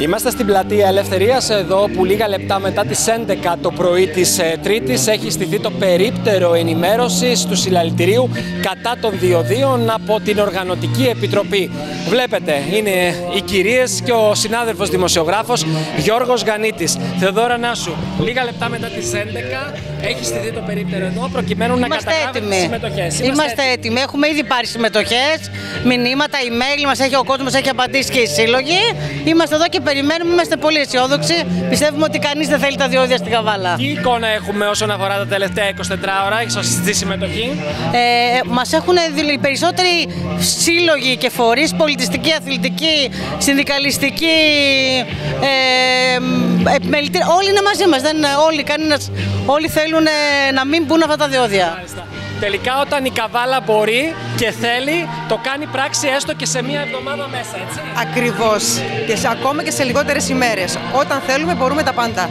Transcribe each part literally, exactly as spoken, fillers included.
Είμαστε στην πλατεία Ελευθερίας, εδώ που λίγα λεπτά μετά τις έντεκα το πρωί της ε, Τρίτης έχει στηθεί το περίπτερο ενημέρωσης του συλλαλητηρίου κατά των διοδίων από την Οργανωτική Επιτροπή. Βλέπετε, είναι οι κυρίες και ο συνάδελφος δημοσιογράφος Γιώργος Γανίτης. Θεοδόρα Νάσου, λίγα λεπτά μετά τις έντεκα έχει στηθεί το περίπτερο εδώ προκειμένου να καταλάβετε τις συμμετοχές. Είμαστε, Είμαστε έτοιμοι, έχουμε ήδη πάρει συμμετοχές, μηνύματα, email μας έχει ο κόσμος, έχει απαντήσει και οι σύλλογοι. Είμαστε εδώ και περιμένουμε, είμαστε πολύ αισιόδοξοι. Πιστεύουμε ότι κανείς δεν θέλει τα διόδια στην Καβάλα. Τι εικόνα έχουμε όσον αφορά τα τελευταία εικοσιτέσσερις ώρα, έχει σωστή συμμετοχή? Ε, μας έχουν οι περισσότεροι σύλλογοι και φορείς, πολιτιστική, αθλητική, συνδικαλιστική, ε, επιμελητήρια, όλοι είναι μαζί μας. Δεν, όλοι, κανένας, όλοι θέλουν να μην μπουν αυτά τα διόδια. Μάλιστα. Τελικά όταν η Καβάλα μπορεί και θέλει, το κάνει πράξη έστω και σε μία εβδομάδα μέσα, έτσι. Ακριβώς. Και σε, ακόμα και σε λιγότερες ημέρες. Όταν θέλουμε μπορούμε τα πάντα.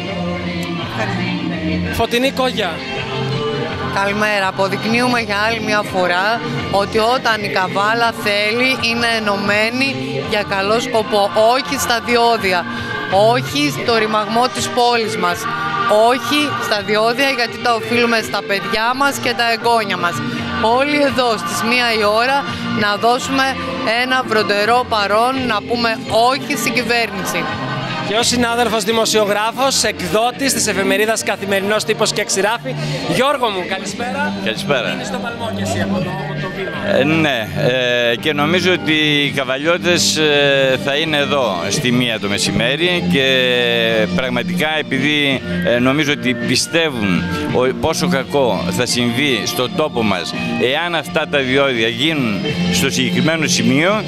Φωτεινή Κόγια. Καλημέρα. Αποδεικνύουμε για άλλη μια φορά ότι όταν η Καβάλα θέλει είναι ενωμένη για καλό σκοπό. Όχι στα διόδια, όχι στο ρημαγμό της πόλης μας. Όχι στα διόδια, γιατί τα οφείλουμε στα παιδιά μας και τα εγγόνια μας. Όλοι εδώ στις μία η ώρα να δώσουμε ένα βροντερό παρόν, να πούμε όχι στην κυβέρνηση. Και ο συνάδελφος δημοσιογράφος, εκδότης της εφημερίδας Καθημερινός Τύπος και Ξηράφη. Γιώργο μου, καλησπέρα. Καλησπέρα. Είναι στο Παλμό και εσύ από το, από το βήμα. Ε, ναι, ε, και νομίζω ότι οι καβαλιώτες ε, θα είναι εδώ στη μία το μεσημέρι και πραγματικά επειδή ε, νομίζω ότι πιστεύουν ο, πόσο κακό θα συμβεί στον τόπο μας εάν αυτά τα διόδια γίνουν στο συγκεκριμένο σημείο,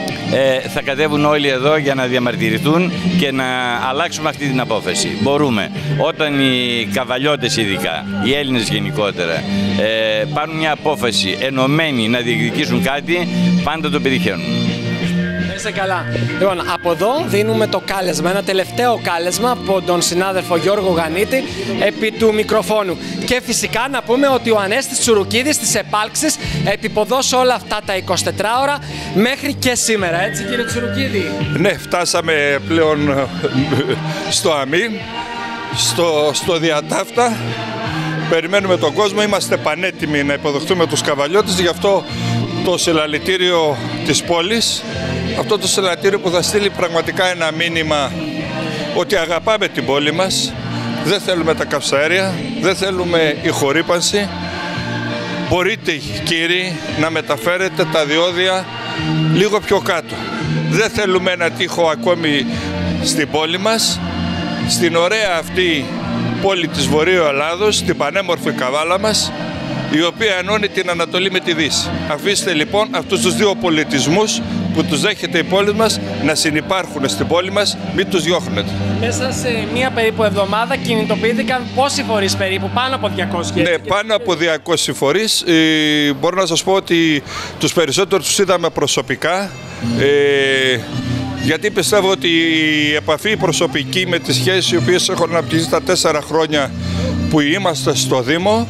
Ε, θα κατέβουν όλοι εδώ για να διαμαρτυρηθούν και να αλλάξουμε αυτή την απόφαση. Μπορούμε. Όταν οι καβαλιώτες ειδικά, οι Έλληνες γενικότερα, ε, πάρουν μια απόφαση ενωμένοι να διεκδικήσουν κάτι, πάντα το πετυχαίνουν. Είστε καλά. Λοιπόν, από εδώ δίνουμε το κάλεσμα, ένα τελευταίο κάλεσμα από τον συνάδελφο Γιώργο Γανίτη επί του μικροφόνου. Και φυσικά να πούμε ότι ο Ανέστης Τσουρουκίδης της επάλξης επιποδώσει όλα αυτά τα εικοσιτέσσερις ώρα μέχρι και σήμερα, έτσι κύριε Τσουρουκίδη? Ναι, φτάσαμε πλέον στο αμήν, στο, στο διατάφτα. Περιμένουμε τον κόσμο, είμαστε πανέτοιμοι να υποδεχτούμε τους καβαλιώτες, γι' αυτό το συλλαλητήριο της πόλης, αυτό το συλλαλητήριο που θα στείλει πραγματικά ένα μήνυμα ότι αγαπάμε την πόλη μας, δεν θέλουμε τα καυσαέρια, δεν θέλουμε ηχορύπανση. Μπορείτε κύριοι να μεταφέρετε τα διόδια λίγο πιο κάτω. Δεν θέλουμε ένα τείχο ακόμη στην πόλη μας, στην ωραία αυτή πόλη της Βορείου Ελλάδος, την πανέμορφη Καβάλα μας, η οποία ενώνει την Ανατολή με τη Δύση. Αφήστε λοιπόν αυτούς τους δύο πολιτισμούς που τους δέχεται η πόλη μας να συνυπάρχουν στην πόλη μας, μην τους διώχνετε. Μέσα σε μία περίπου εβδομάδα κινητοποιήθηκαν πόσοι φορείς περίπου, πάνω από διακόσιοι? Ναι, πάνω από διακόσιοι φορείς. Ε, μπορώ να σας πω ότι τους περισσότερους τους είδαμε προσωπικά. Ε, γιατί πιστεύω ότι η επαφή προσωπική με τις σχέσεις οι οποίες έχουν αναπτυχθεί τα τέσσερα χρόνια που είμαστε στο Δήμο,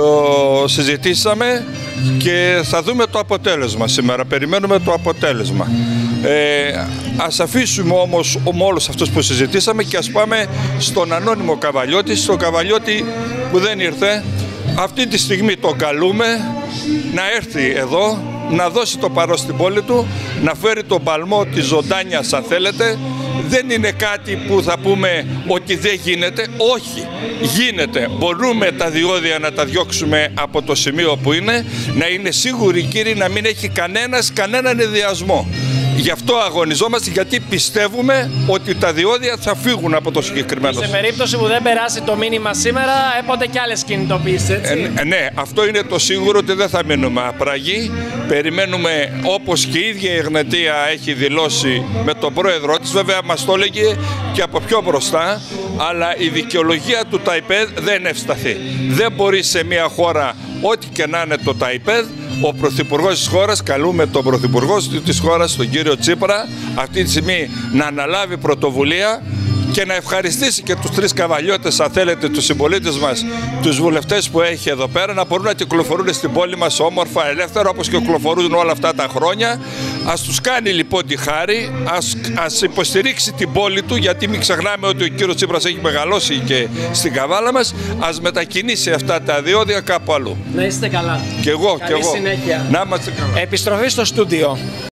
ε, συζητήσαμε και θα δούμε το αποτέλεσμα σήμερα. Περιμένουμε το αποτέλεσμα. Ε, ας αφήσουμε όμως με όλους αυτούς που συζητήσαμε και ας πάμε στον ανώνυμο καβαλιώτη, στον καβαλιώτη που δεν ήρθε. Αυτή τη στιγμή τον καλούμε να έρθει εδώ, να δώσει το παρόν στην πόλη του, να φέρει τον παλμό της ζωντάνιας αν θέλετε. Δεν είναι κάτι που θα πούμε ότι δεν γίνεται. Όχι, γίνεται. Μπορούμε τα διόδια να τα διώξουμε από το σημείο που είναι, να είναι σίγουροι κύριοι να μην έχει κανένας κανέναν ενδιασμό. Γι' αυτό αγωνιζόμαστε, γιατί πιστεύουμε ότι τα διόδια θα φύγουν από το συγκεκριμένο. Σε περίπτωση που δεν περάσει το μήνυμα σήμερα, έπονται και άλλες κινητοποιήσεις, έτσι? Ε, ναι, αυτό είναι το σίγουρο, ότι δεν θα μείνουμε απραγοί. Περιμένουμε, όπως και η ίδια η Εγνετία έχει δηλώσει με τον πρόεδρό της, βέβαια μας το έλεγε και από πιο μπροστά, αλλά η δικαιολογία του ΤΑΙΠΕΔ δεν ευσταθεί. Δεν μπορεί σε μια χώρα, ό,τι και να είναι το ΤΑΙΠΕΔ, ο Πρωθυπουργός της χώρας, καλούμε τον Πρωθυπουργό της χώρας, τον κύριο Τσίπρα, αυτή τη στιγμή να αναλάβει πρωτοβουλία και να ευχαριστήσει και τους τρεις Καβαλιώτες, αν θέλετε, τους συμπολίτες μας, τους βουλευτές που έχει εδώ πέρα, να μπορούν να κυκλοφορούν στην πόλη μας όμορφα, ελεύθερα, όπως κυκλοφορούν όλα αυτά τα χρόνια. Ας τους κάνει λοιπόν τη χάρη, ας, ας υποστηρίξει την πόλη του, γιατί μην ξεχνάμε ότι ο κύριος Τσίπρας έχει μεγαλώσει και στην Καβάλα μας. Ας μετακινήσει αυτά τα διόδια κάπου αλλού. Να είστε καλά. Και εγώ, Καλή και εγώ. συνέχεια. Να είμαστε καλά. Επιστροφή στο στούντιο.